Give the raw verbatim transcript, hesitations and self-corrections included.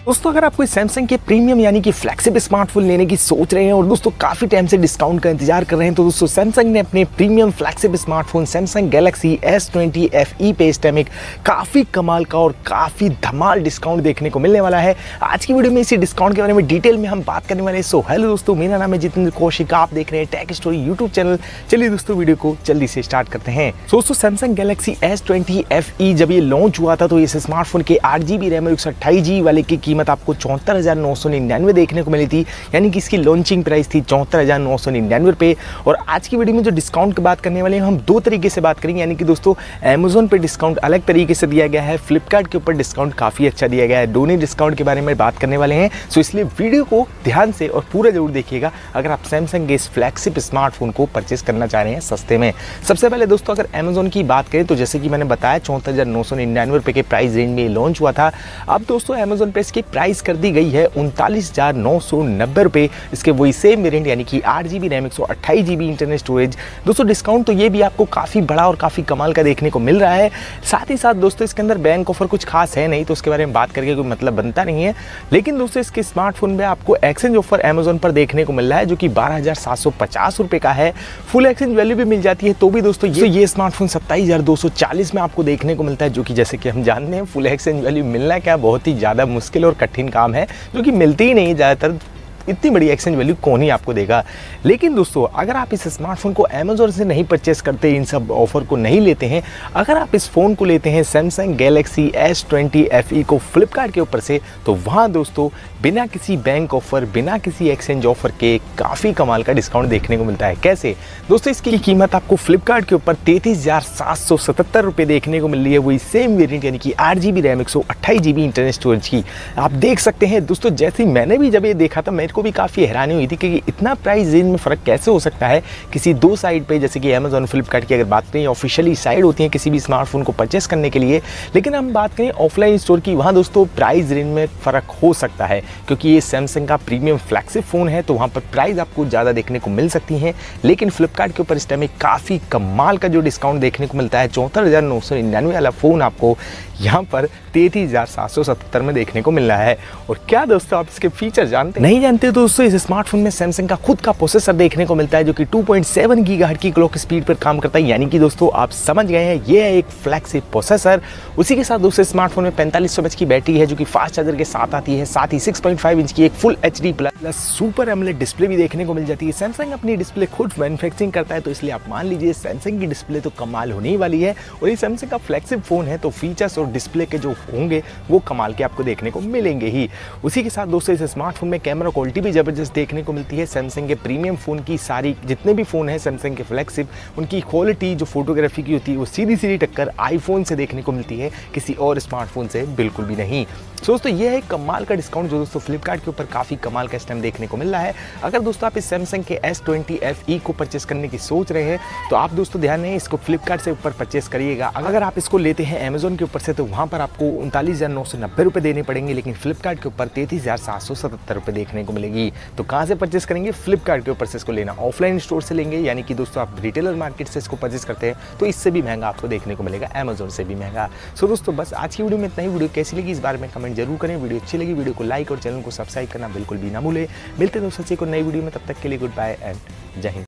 दोस्तों अगर आप कोई सैमसंग के प्रीमियम यानी कि फ्लैगशिप स्मार्टफोन लेने की सोच रहे हैं और दोस्तों काफ़ी टाइम से डिस्काउंट का इंतजार कर रहे हैं, तो दोस्तों सैमसंग ने अपने premium flagship smartphone Samsung Galaxy S twenty F E पे इस टाइम एक काफ़ी कमाल का और काफ़ी धमाल डिस्काउंट देखने को मिलने वाला है। आज की वीडियो में इसी डिस्काउंट के बारे में डिटेल में हम बात करने वाले हैं। सो हेलो दोस्तों, मेरा नाम है जितेंद्र कौशिक, आप देख रहे हैं टेक स्टोरी यूट्यूब चैनल। चलिए दोस्तों वीडियो को जल्दी से स्टार्ट करते हैं। दोस्तों Samsung Galaxy S twenty F E जब ये लॉन्च हुआ था तो इस स्मार्टफोन के आठ जी बी रैम और एक सौ अट्ठाईस जी बी वाले की कीमत आपको चौहत्तर हजार नौ सौ निन्यानवे देखने को मिली थी, यानी कि इसकी लॉन्चिंग प्राइस थी चौहत्तर हजार नौ सौ निन्यानवे पे। और आज की वीडियो में जो डिस्काउंट की बात करने वाले हैं हम दो तरीके से बात करेंगे, यानी कि दोस्तों अमेजोन पे डिस्काउंट अलग तरीके से दिया गया है, फ्लिपकार्ट के ऊपर डिस्काउंट काफ़ी अच्छा दिया गया है। दोनों डिस्काउंट के बारे में बात करने वाले हैं, सो इसलिए वीडियो को ध्यान से और पूरा जरूर देखिएगा अगर आप सैमसंग के इस फ्लैगशिप स्मार्टफोन को परचेस करना चाह रहे हैं सस्ते में। सबसे पहले दोस्तों अगर अमेजोन की बात करें तो जैसे कि मैंने बताया चौहत्तर हजार नौ सौ निन्यानवे रुपये के प्राइस रेंज में लॉन्च हुआ था। अब दोस्तों अमेजोन पे इसकी प्राइस कर दी गई है उनतालीस हजार नौ सौ नब्बे रुपये। इसके वही सेम वेरिएंट यानी कि आठ जी बी रैम एक सौ अट्ठाईस जी बी इंटरनल स्टोरेज। दोस्तों डिस्काउंट तो ये भी आपको काफ़ी बड़ा और काफ़ी कमाल का देखने को मिल रहा है। साथ ही साथ दोस्तों इसके अंदर बैंक ऑफर कुछ खास है नहीं, तो उसके बारे में बात करके कोई मतलब बनता नहीं है। लेकिन दोस्तों इसके स्मार्टफोन में आपको एक्सचेंज ऑफर अमेजोन पर देखने को मिल रहा है जो कि बारह हजार सात सौ पचास रुपये का है। फुल एक्सचेंज वैल्यू भी मिल जाती है, तो भी दोस्तों ये ये स्मार्टफोन सत्ताईस हजार दो सौ चालीस में आपको देखने को मिलता है, जो कि जैसे कि हम जानते हैं फुल एक्सचेंज वैल्यू मिलना क्या बहुत ही ज़्यादा मुश्किल और कठिन काम है, जो कि मिलती ही नहीं ज़्यादातर। इतनी बड़ी एक्सचेंज वैल्यू कौन ही आपको देगा। लेकिन दोस्तों अगर आप इस स्मार्टफोन को अमेजोन से नहीं परचेस करते, इन सब ऑफर को नहीं लेते हैं, अगर आप इस फ़ोन को लेते हैं Samsung Galaxy S twenty F E को फ्लिपकार्ट के ऊपर से, तो वहाँ दोस्तों बिना किसी बैंक ऑफर बिना किसी एक्सचेंज ऑफर के काफ़ी कमाल का डिस्काउंट देखने को मिलता है। कैसे दोस्तों, इसकी कीमत आपको फ्लिपकार्ट के ऊपर तैंतीस हजार सात सौ सतहत्तर रुपये देखने को मिल रही है, वही सेम वेरियंट यानी कि आठ जी बी रैम एक सौ अट्ठाईस जी बी इंटरनल स्टोरेज की। आप देख सकते हैं दोस्तों, जैसे ही मैंने भी जब ये देखा था मेरे को भी काफ़ी हैरानी हुई थी कि इतना प्राइस रेंज में फ़र्क कैसे हो सकता है किसी दो साइड पे, जैसे कि अमेजोन फ्लिपकार्ट की अगर बात करें ऑफिशियली साइड होती है किसी भी स्मार्टफोन को परचेस करने के लिए। लेकिन हम बात करें ऑफलाइन स्टोर की, वहाँ दोस्तों प्राइस रेंज में फ़र्क हो सकता है, क्योंकि ये सैमसंग का प्रीमियम फ्लैगशिप फ़ोन है तो वहाँ पर प्राइस आपको ज़्यादा देखने को मिल सकती हैं। लेकिन फ्लिपकार्ट के ऊपर इस टाइम में काफ़ी कमाल का जो डिस्काउंट देखने को मिलता है, चौहत्तर हज़ार नौ सौ निन्यानवे वाला फ़ोन आपको यहाँ पर तैंतीस हजार सात सौ सत्तर में देखने को मिल रहा है। और क्या दोस्तों आप इसके फीचर जानते हैं? नहीं जानते तो दोस्तों इस स्मार्टफोन में सैमसंग का खुद का प्रोसेसर देखने को मिलता है जो कि टू पॉइंट सेवन गीगाहर्ट्ज़ की क्लॉक स्पीड पर काम करता है, यानी कि दोस्तों आप समझ गए हैं ये है एक फ्लैगशिप प्रोसेसर। उसी के साथ दोस्तों स्मार्टफोन में पैंतालीस सौ एमएच की बैटरी है जो कि फास्ट चार्जर के साथ आती है। साथ ही सिक्स पॉइंट फाइव इंच की एक full H D plus super AMOLED display भी देखने को मिल जाती है। सैमसंग अपनी डिस्प्ले खुद मैन्युफैक्चरिंग करता है, तो इसलिए आप मान लीजिए सैमसंग की डिस्प्ले तो कमाल होने ही वाली है। और ये सैमसंग का फ्लैगशिप फोन है तो फीचर्स और डिस्प्ले के जो होंगे वो कमाल के आपको देखने को मिलेंगे ही। उसी के साथ दोस्तों इस स्मार्टफोन में कैमरा क्वालिटी भी जबरदस्त देखने को मिलती है। सैमसंग के प्रीमियम फोन की सारी जितने भी फोन हैं सैमसंग के फ्लैगशिप, उनकी क्वालिटी जो फोटोग्राफी की होती है वो सीधी सीधी टक्कर आईफोन से देखने को मिलती है, किसी और स्मार्टफोन से बिल्कुल भी नहीं। सो दोस्तों ये है कमाल का डिस्काउंट जो दोस्तों फ्लिपकार्ट के ऊपर काफ़ी कमाल का इस टाइम देखने को मिल रहा है। अगर दोस्तों आप इस सैमसंग के एस ट्वेंटी एफ ई को परचेस करने की सोच रहे हैं तो आप दोस्तों ध्यान रहे इसको फ्लिपकार्ट से ऊपर परचेस करिएगा। अगर आप इसको लेते हैं अमेजोन के ऊपर से तो वहाँ पर आपको उनतालीस हजार नौ सौ नब्बे रुपये देने पड़ेंगे, लेकिन फ्लिपकार्ट के ऊपर तैंतीस हजार सात सौ सतहत्तर रुपये देखने को मिलेगी। तो कहाँ से परचेस करेंगे? फ्लिपकार्ट के ऊपर से इसको लेना ऑफलाइन स्टोर से लेंगे, यानी कि दोस्तों आप रिटेलर मार्केट से इसको परचेस करते हैं तो इससे भी महंगा आपको देखने को मिलेगा, अमेजोन से भी महंगा। सो दोस्तों बस आज की वीडियो में इतना ही। वीडियो कैसी लगी इस बारे में कमेंट जरूर करें। वीडियो अच्छी लगी वीडियो को लाइक और चैनल को सब्सक्राइब करना बिल्कुल भी ना भूलें। मिलते हैं दोस्तों से एक नई वीडियो में, तब तक के लिए गुड बाय एंड जय हिंद।